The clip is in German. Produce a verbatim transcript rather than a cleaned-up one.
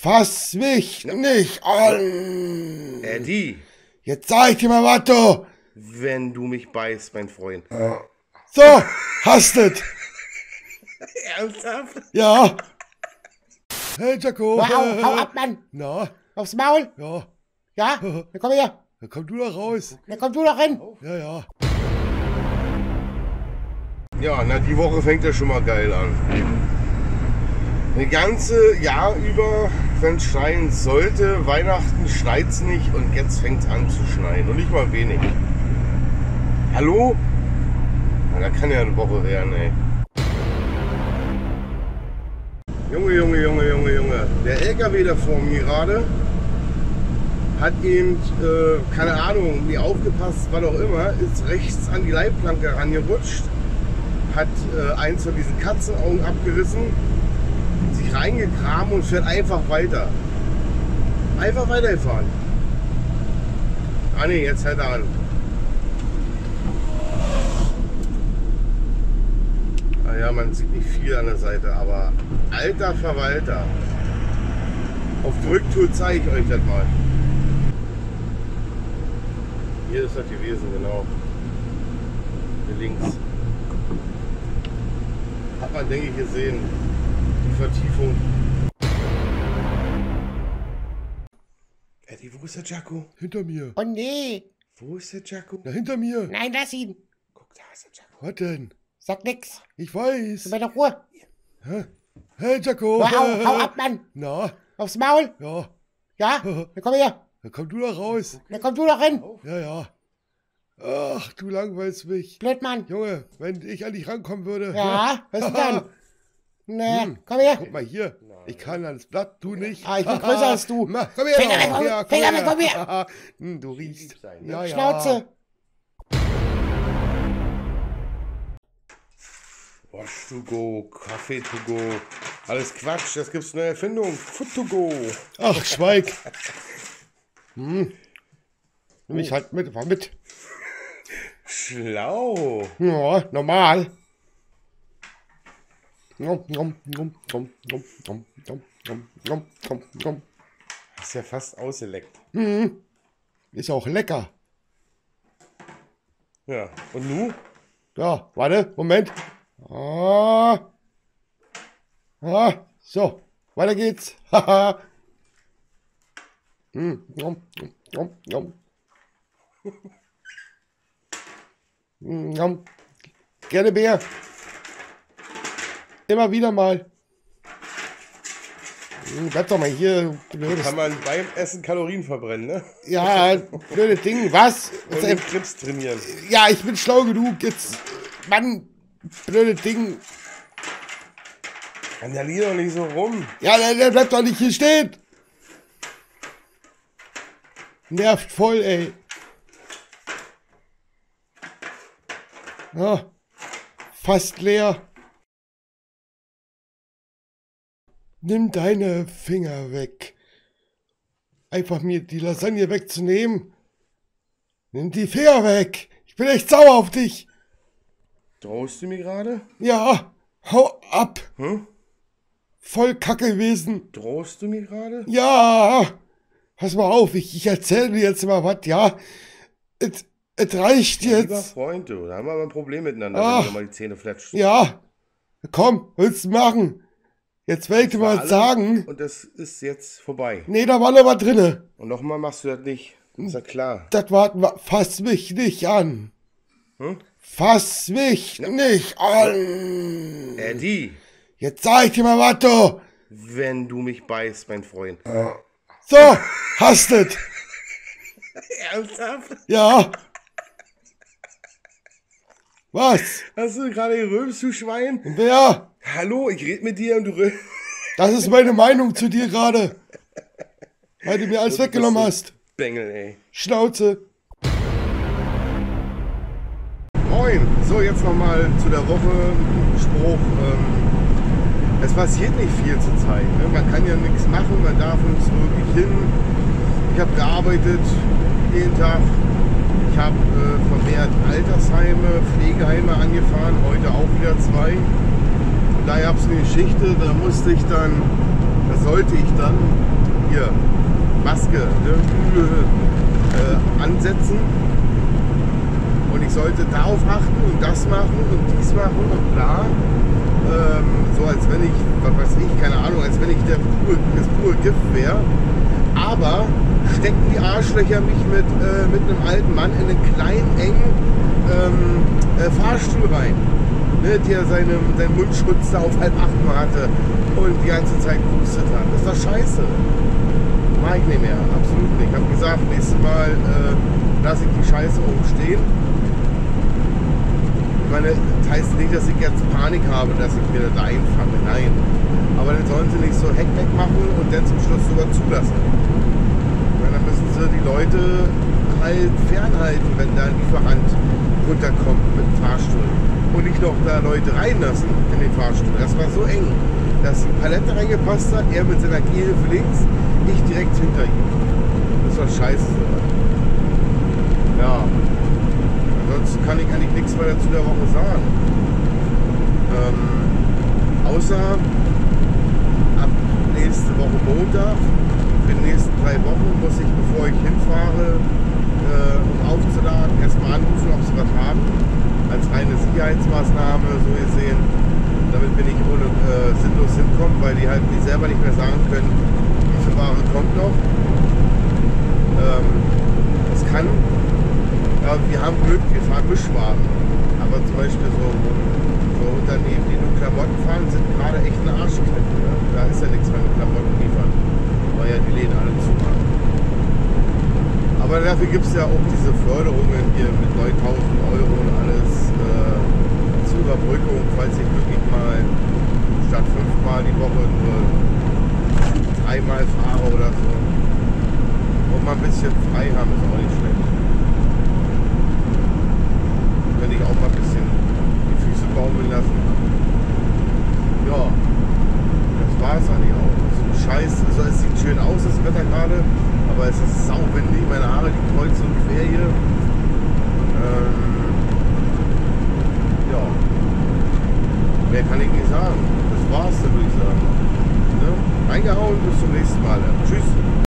Fass mich nicht an! Eddie! Jetzt sag ich dir mal was, du! Wenn du mich beißt, mein Freund. So, hastet! Ernsthaft? Ja! Hey, Jaco! Na, hau, hau ab, Mann! Na? Aufs Maul! Ja. Ja? Dann komm her! Dann komm du doch raus. Dann komm du doch hin! Ja, ja. Ja, na, die Woche fängt ja schon mal geil an. Ein ganze Jahr über, wenn es schneien sollte, Weihnachten schneit's nicht und jetzt fängt's an zu schneien. Und nicht mal wenig. Hallo? Na, da kann ja eine Woche werden, ey. Junge, Junge, Junge, Junge, Junge. Der L K W da vor mir gerade hat eben, äh, keine Ahnung, nie aufgepasst, was auch immer, ist rechts an die Leitplanke rangerutscht, hat äh, eins von diesen Katzenaugen abgerissen, sich reingegraben und fährt einfach weiter. Einfach weitergefahren. Ah ne, jetzt hält er an. Ah ja, man sieht nicht viel an der Seite, aber alter Verwalter. Auf die Rücktour zeige ich euch das mal. Hier ist das gewesen, genau. Hier links. Hat man, denke ich, gesehen. Die Vertiefung. Eddie, wo ist der Jaco? Hinter mir. Oh nee! Wo ist der Jaco? Na, hinter mir. Nein, lass ihn! Guck, da ist der Jaco. Was denn? Sag nix! Ich weiß. Bei der Ruhe! Hä? Hey, Jaco! Na, hau, hau ab, Mann! Na? Aufs Maul! Ja. Ja? Dann komm her! Dann komm du doch raus. Dann komm du doch hin! Ja, ja. Ach, du langweilst mich. Blöd, Mann! Junge, wenn ich an dich rankommen würde. Ja? Was denn dann? Ne, Hm. komm her! Guck mal hier. Ich kann ans Blatt, du nicht. Ah, ich bin größer als du. Na, komm her. Finger weg, doch. komm- Ja, komm Finger weg, her. komm her. Hm, du riechst. sein, ne? Ja, ja. Schnauze! Wash to go, Kaffee to go. Alles Quatsch, das gibt's eine Erfindung. Food to go. Ach, schweig. Hm. Nimm mich halt mit, fahr mit. Schlau. Ja, normal. Nom, nom, nom, nom, nom, nom, nom, nom, nom, nom, nom. Ist ja fast ausgeleckt. Ist auch lecker. Ja, und nu? Ja, warte, Moment. Ah. Ah, so, weiter geht's. Haha. Hm, nom, nom, nom. Hm, nom. Gerne Bär. Immer wieder mal. Hm, bleib doch mal hier, du blödes. Kann man beim Essen Kalorien verbrennen, ne? Ja, blöde Ding, was? Und den Clips trainieren. Ja, ich bin schlau genug, jetzt. Mann, blöde Ding. Randalier doch nicht so rum. Ja, der, der bleibt doch nicht hier stehen. Nervt voll, ey. Ja, fast leer. Nimm deine Finger weg. Einfach mir die Lasagne wegzunehmen. Nimm die Finger weg. Ich bin echt sauer auf dich. Drohst du mir gerade? Ja, hau ab. Hm? Voll kacke gewesen. Drohst du mir gerade? Ja, pass mal auf, ich, ich erzähle dir jetzt mal was, ja. Es es reicht Lieber jetzt. Freund, du, da haben wir aber ein Problem miteinander, Ach. wenn du mal die Zähne fletscht. Ja, komm, willst du machen? Jetzt werde ich dir mal Alles. sagen. Und das ist jetzt vorbei. Nee, da war noch was drinne. Und nochmal machst du das nicht. Ist ja klar. Das war, fass mich nicht an. Hm? Fass mich nicht an. Eddie, Jetzt sag ich dir mal was, du. wenn du mich beißt, mein Freund. So, hastet. Ernsthaft? Ja. Was? Hast du gerade gerülpst, du Schwein? Wer? Hallo, ich rede mit dir und du rülpst. Das ist meine Meinung zu dir gerade. Weil du mir alles weggenommen hast. Bengel, ey. Schnauze. Moin. So, jetzt nochmal zu der Woche. Spruch. Ähm, es passiert nicht viel zur Zeit. Ne? Man kann ja nichts machen, man darf nirgends wirklich hin. Ich habe gearbeitet jeden Tag. Ich habe äh, vermehrt Altersheime, Pflegeheime angefahren, heute auch wieder zwei. Und da gab es eine Geschichte, da musste ich dann da sollte ich dann hier Maske ne, äh, ansetzen und ich sollte darauf achten und das machen und dies machen und bla. Ähm, so als wenn ich, was weiß ich, keine Ahnung, als wenn ich der pure, das pure Gift wäre. Aber stecken die Arschlöcher mich mit, äh, mit einem alten Mann in einen kleinen, engen ähm, äh, Fahrstuhl rein, ne, der seine, seinen Mundschutz da auf halb acht mal hatte und die ganze Zeit gehustet hat. Das war scheiße. Mach ich nicht mehr, absolut nicht. Ich habe gesagt, nächstes Mal äh, lasse ich die Scheiße oben stehen. Ich meine, das heißt nicht, dass ich jetzt Panik habe, dass ich mir da einfange. Nein. Aber dann sollen sie nicht so Heckmeck machen und dann zum Schluss sogar zulassen. Weil dann müssen sie die Leute halt fernhalten, wenn da ein Lieferant runterkommt mit dem Fahrstuhl. Und nicht noch da Leute reinlassen in den Fahrstuhl. Das war so eng, dass die Palette reingepasst hat, er mit seiner Gehhilfe links, ich direkt hinter ihm. Das war scheiße. Ja. Ansonsten kann ich eigentlich nichts weiter zu der Woche sagen. Ähm, außer ab nächste Woche Montag, für die nächsten drei Wochen, muss ich, bevor ich hinfahre, äh, um aufzuladen, erstmal anrufen, ob sie was haben. Als reine Sicherheitsmaßnahme, so gesehen. Damit wir nicht ohne äh, sinnlos hinkommen, weil die halt die selber nicht mehr sagen können, wie viel Ware kommt noch. Ähm, das kann, ja, wir haben Glück, wir fahren Mischwaren. Aber zum Beispiel so, so Unternehmen, die nur Klamotten fahren, sind gerade echt ein Arschkette. Ne? Da ist ja nichts mehr mit Klamotten liefern, weil ja die Läden alle zu machen. Aber dafür gibt es ja auch diese Förderungen hier mit neuntausend Euro und alles äh, zur Überbrückung, falls ich wirklich mal statt fünfmal die Woche nur dreimal fahre oder so. Und mal ein bisschen frei haben ist auch nicht schlecht. Wenn ich auch mal ein bisschen die Füße baumeln lassen. Ja, das war es eigentlich auch. So Scheiß, also es sieht schön aus, das Wetter gerade. Aber es ist sauwindig, meine Haare liegen kreuz und quer hier. Ähm, ja. Mehr kann ich nicht sagen. Das war's dann, würde ich sagen. Ne? Reingehauen, bis zum nächsten Mal. Tschüss.